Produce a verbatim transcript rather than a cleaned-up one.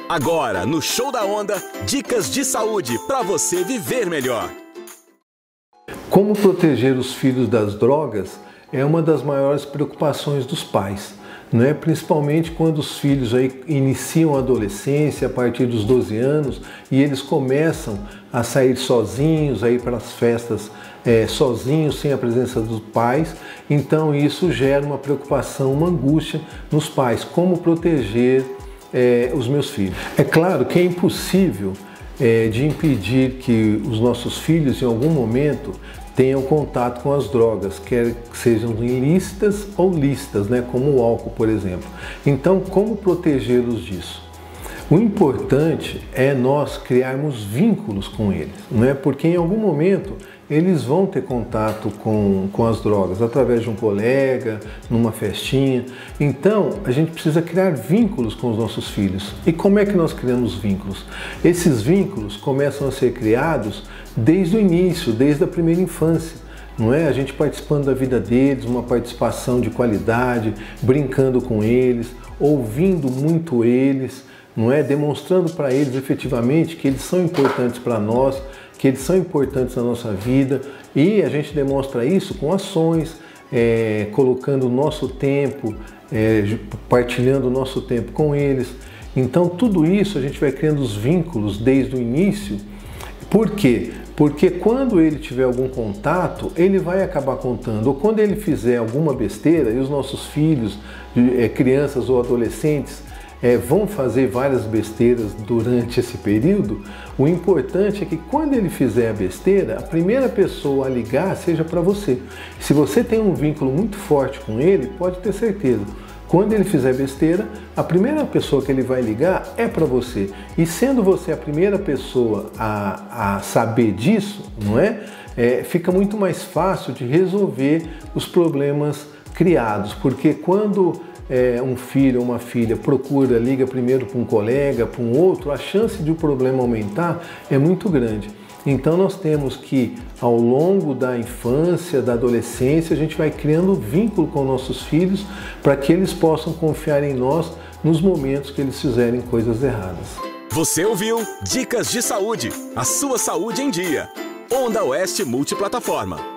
Agora, no Show da Onda, dicas de saúde para você viver melhor. Como proteger os filhos das drogas é uma das maiores preocupações dos pais, né? Principalmente quando os filhos aí iniciam a adolescência a partir dos doze anos e eles começam a sair sozinhos, a ir para as festas é, sozinhos, sem a presença dos pais. Então isso gera uma preocupação, uma angústia nos pais, como proteger é, os meus filhos. É claro que é impossível é, de impedir que os nossos filhos em algum momento tenham contato com as drogas, quer sejam ilícitas ou lícitas, né, como o álcool, por exemplo. Então, como protegê-los disso? O importante é nós criarmos vínculos com eles, não é? Porque em algum momento eles vão ter contato com, com as drogas, através de um colega, numa festinha. Então, a gente precisa criar vínculos com os nossos filhos. E como é que nós criamos vínculos? Esses vínculos começam a ser criados desde o início, desde a primeira infância. Não é? A gente participando da vida deles, uma participação de qualidade, brincando com eles, ouvindo muito eles, não é? Demonstrando para eles efetivamente que eles são importantes para nós, que eles são importantes na nossa vida, e a gente demonstra isso com ações, é, colocando o nosso tempo, é, partilhando o nosso tempo com eles. Então tudo isso a gente vai criando os vínculos desde o início. Por quê? Porque quando ele tiver algum contato, ele vai acabar contando. Ou quando ele fizer alguma besteira, e os nossos filhos, é, crianças ou adolescentes, É, vão fazer várias besteiras durante esse período, o importante é que quando ele fizer a besteira, a primeira pessoa a ligar seja para você. Se você tem um vínculo muito forte com ele, pode ter certeza, quando ele fizer besteira, a primeira pessoa que ele vai ligar é para você. E sendo você a primeira pessoa a, a saber disso, não é? É, fica muito mais fácil de resolver os problemas criados, porque quando É, um filho ou uma filha procura, liga primeiro para um colega, para um outro, a chance de o problema aumentar é muito grande. Então nós temos que, ao longo da infância, da adolescência, a gente vai criando vínculo com nossos filhos para que eles possam confiar em nós nos momentos que eles fizerem coisas erradas. Você ouviu Dicas de Saúde, a sua saúde em dia. Onda Oeste Multiplataforma.